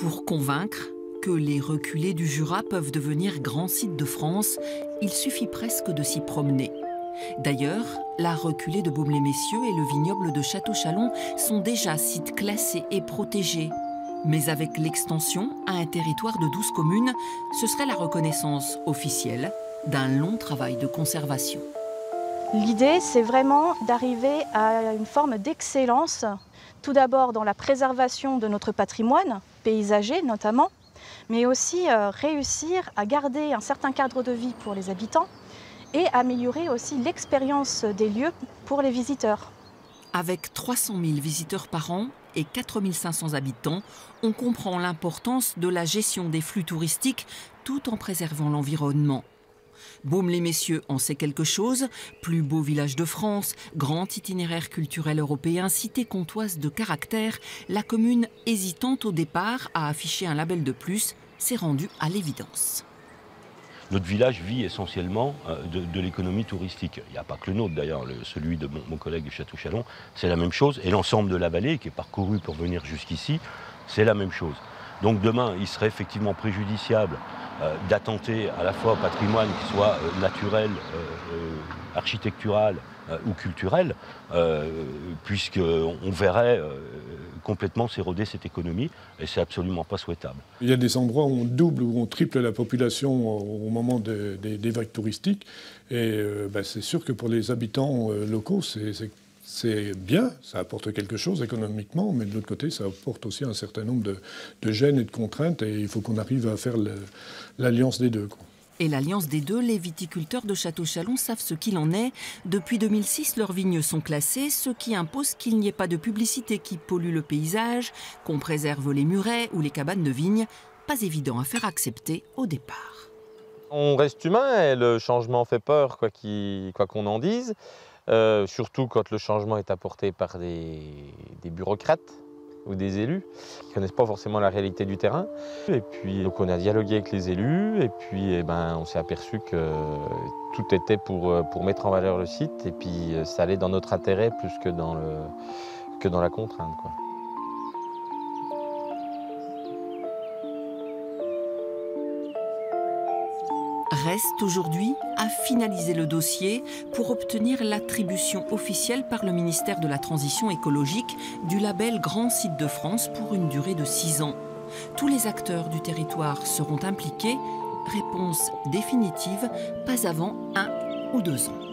Pour convaincre que les reculés du Jura peuvent devenir grands sites de France, il suffit presque de s'y promener. D'ailleurs, la reculée de Baume-les-Messieurs et le vignoble de Château-Chalon sont déjà sites classés et protégés. Mais avec l'extension à un territoire de 12 communes, ce serait la reconnaissance officielle d'un long travail de conservation. L'idée, c'est vraiment d'arriver à une forme d'excellence, tout d'abord dans la préservation de notre patrimoine, paysager notamment, mais aussi réussir à garder un certain cadre de vie pour les habitants et améliorer aussi l'expérience des lieux pour les visiteurs. Avec 300 000 visiteurs par an et 4 500 habitants, on comprend l'importance de la gestion des flux touristiques tout en préservant l'environnement. Baume-les-Messieurs en sait quelque chose, plus beau village de France, grand itinéraire culturel européen, cité comtoise de caractère, la commune hésitante au départ à afficher un label de plus s'est rendue à l'évidence. Notre village vit essentiellement de l'économie touristique. Il n'y a pas que le nôtre d'ailleurs, celui de mon collègue de Château-Chalon, c'est la même chose. Et l'ensemble de la vallée qui est parcourue pour venir jusqu'ici, c'est la même chose. Donc demain, il serait effectivement préjudiciable d'attenter à la fois au patrimoine qui soit naturel, architectural ou culturel, puisqu'on verrait complètement s'éroder cette économie, et c'est absolument pas souhaitable. Il y a des endroits où on double ou on triple la population au moment des vagues touristiques, et c'est sûr que pour les habitants locaux, c'est bien, ça apporte quelque chose économiquement, mais de l'autre côté, ça apporte aussi un certain nombre de gênes et de contraintes, et il faut qu'on arrive à faire l'alliance des deux, quoi. Et l'alliance des deux, les viticulteurs de Château-Chalon savent ce qu'il en est. Depuis 2006, leurs vignes sont classées, ce qui impose qu'il n'y ait pas de publicité qui pollue le paysage, qu'on préserve les murets ou les cabanes de vignes. Pas évident à faire accepter au départ. On reste humain et le changement fait peur, quoi qu'on en dise. Surtout quand le changement est apporté par des bureaucrates ou des élus qui ne connaissent pas forcément la réalité du terrain. Et puis donc on a dialogué avec les élus et puis on s'est aperçu que tout était pour mettre en valeur le site et puis ça allait dans notre intérêt plus que dans la contrainte, quoi. Reste aujourd'hui à finaliser le dossier pour obtenir l'attribution officielle par le ministère de la Transition écologique du label Grand Site de France pour une durée de 6 ans. Tous les acteurs du territoire seront impliqués. Réponse définitive, pas avant 1 ou 2 ans.